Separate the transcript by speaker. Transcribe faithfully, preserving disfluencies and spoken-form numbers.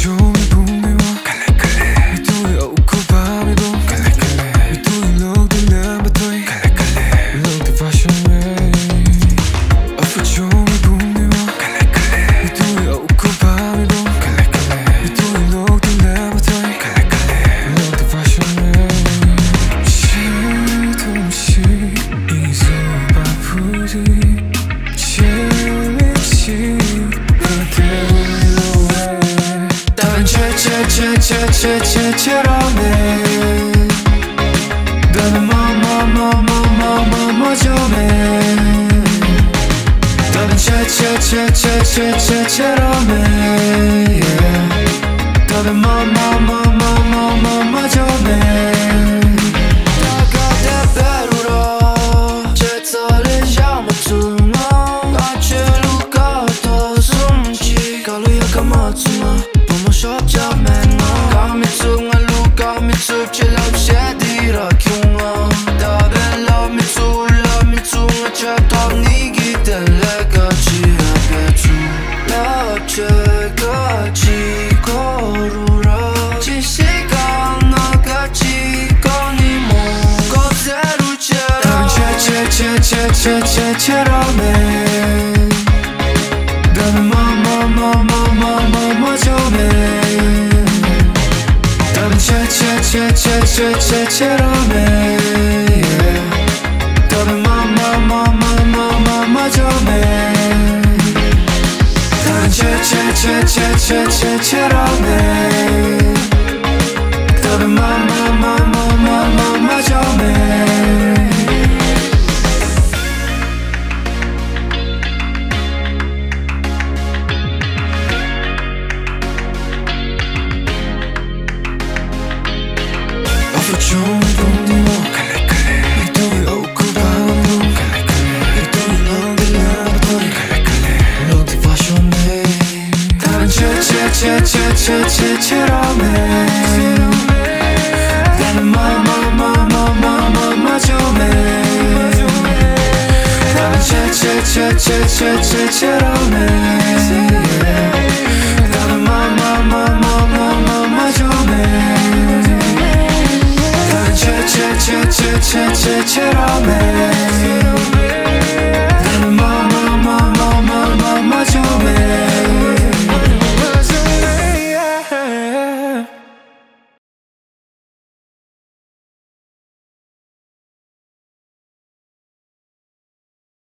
Speaker 1: giorni bumi wa kale kale mi tu yo ko ba mi bo kale kale mi tu lo de number three kale kale lo de fashion way of giorni bumi wa kale kale mi tu yo ko ba mi bo kale kale mi tu lo de number three kale kale lo de fashion way she don't she is ba fuji 채채채채채처럼해 너는 뭐뭐뭐뭐뭐뭐 좀해 너는 채채채채채채처럼해 너는 뭐뭐뭐뭐뭐뭐 좀해 채채채채처럼해 너는 뭐뭐뭐뭐뭐뭐 좀해 너는 채채채채채처럼해 너는 뭐뭐뭐뭐뭐뭐 좀해 너는 채채채채채처럼해 너는 뭐뭐뭐뭐뭐뭐 좀해 giorni bumi wa kale kale mi tu yo ko ba mi bo kale kale mi tu lo de number three kale kale lo de fashion way 다른 채채채채채채처럼해 나는 뭐뭐뭐뭐뭐뭐 좀해 다른 채채채채채채처럼